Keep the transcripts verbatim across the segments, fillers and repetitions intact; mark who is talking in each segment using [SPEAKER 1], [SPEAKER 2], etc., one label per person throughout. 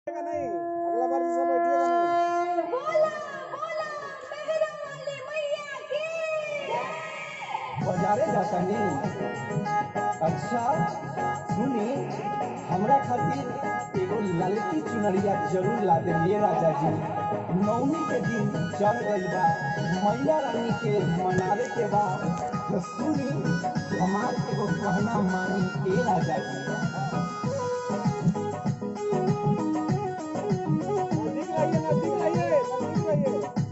[SPEAKER 1] नहीं, अगला बार जैसा बैठिएगा नहीं।
[SPEAKER 2] बोला बोला मेहरा वाली मैया की
[SPEAKER 3] बाजारे जाता नहीं। अच्छा सुनी, हमरा खातिर एगो ललकी चुनरिया जरूर ला देलिए राजा जी। नवमी के दिन चढ़ गई बा, मैया रानी के मनावे के बा। तो सुनी हमार एगो कहना मानी ए राजा जी।
[SPEAKER 1] नजदीक आइए, नजदीक आइए, नजदीक आइए।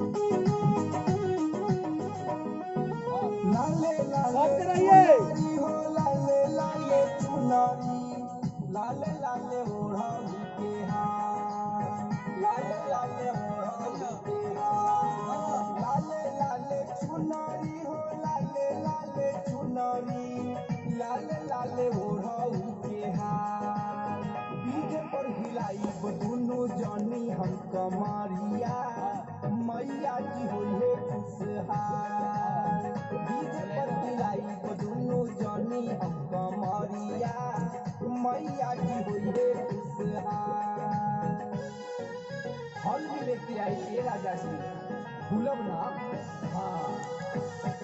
[SPEAKER 3] लाले लाले
[SPEAKER 1] साथ रहिए।
[SPEAKER 3] हो लाले लाले चुनरी, लाले लाले ओढ़ाऊ के हार, लाले लाले ओढ़ाऊ के हार, लाले लाले चुनरी हो लाले लाले चुनरी, लाले लाले ओढ़ाऊ के हार। डीजे पर हिलाई दुनू जानी हम कमरिया, मैया जी होइए खुशहाल। डीजे पर हिलाई दुनू जानी हम कमरिया, मैया जी होइए खुशहाल। फल भी लेके आई ए राजा जी, भूलब ना। हाँ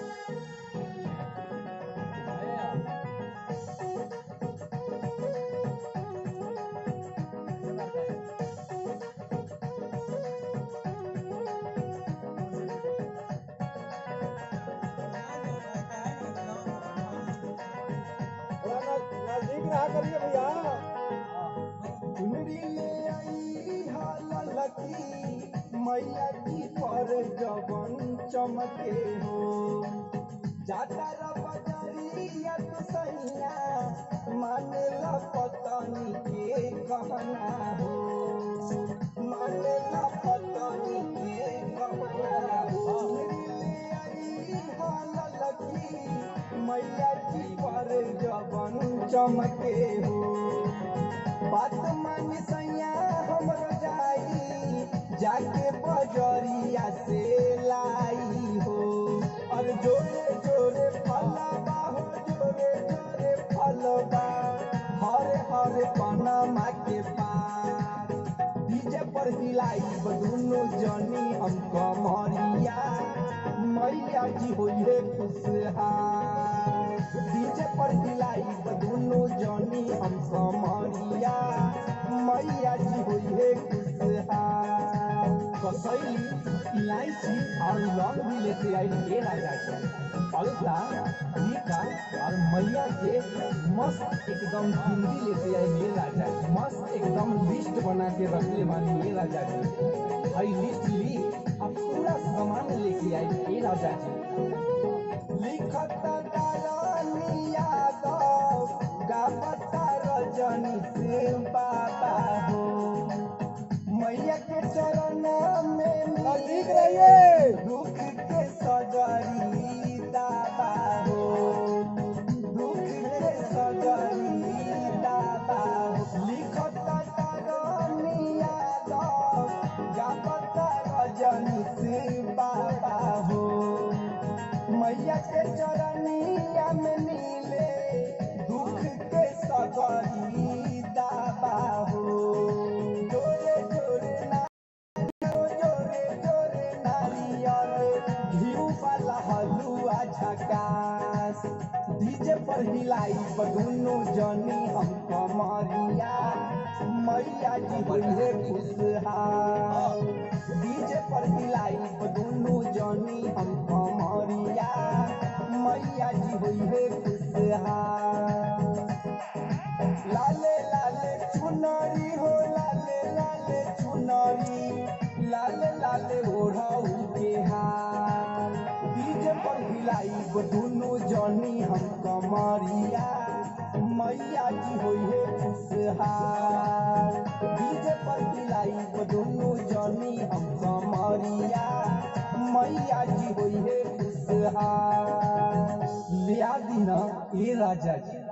[SPEAKER 1] थोड़ा न- नजदीक रहा करिए भैया।
[SPEAKER 3] चुनरी ले आई हाल लकी, मैया की पर जवन चमके हो। जाता र बजरिया तो सैया, माने ला पतनी के कहना हो, माने ला पतनी के कहना हो। चुनरी ले आई हाल लकी, मैया की पर जवन चमके हो। बात मान सैया हमरो जाई, जाके बजरिया से लाई हो। और जोरे जोरे फलबा हो, जोरे जोरे फलबा, हरे हरे पनमा के पार। डीजे पर हिलाई दुनू जनी हम कमरिया, मैया जी होइए खुशहाल। डीजे पर हिलाई दुनू जनी हम कमरिया, मैया जी होइए खुशहाल। कसैली इलायची और लौंग भी लेते आई ए राजा जी। अलता टीका और मैया के मस्त एकदम गिंदी लेते आई ए राजा जी। मस्त एकदम लिस्ट बना के रखले बानी ए राजा जी। हई लिस्ट ली अब पूरा सामान लेके आई ए राजा जी। लिखत तारानी यादव, गावता रजनी सिंह बाबा हो। मैया के चरण में
[SPEAKER 1] नजदीक रहिए।
[SPEAKER 3] दुख के सजरी दाबा हो, दुख के सजरी दाबा हो। लिखत तारानी यादव, गावता रजनी सिंह बाबा हो। मैया के चरनिया में नीले, दुख के सगरी दाबा हो। जोरे जोरे नारियल, जोरे जोरे नारियल, घिउ वाला हलुआ झकास। डीजे पर हिलाई दुनू जनी हम कमरिया, मैया जी होइए खुशहाल। डीजे पर हिलाई दुनू जनी हम कमरिया, मैया जी होइए खुशहाल। लाले लाले चुनरी हो लाले लाले चुनरी, लाले लाले ओढ़ाऊ के हार। डीजे पर हिलाई दुनू जनी हम कमरिया, मैया जी होइए खुशहाल। डीजे पर हिलाई दुनू जनी हम कमरिया, मैया जी होइए खुशहाल। लिया दीना ए राजा जी।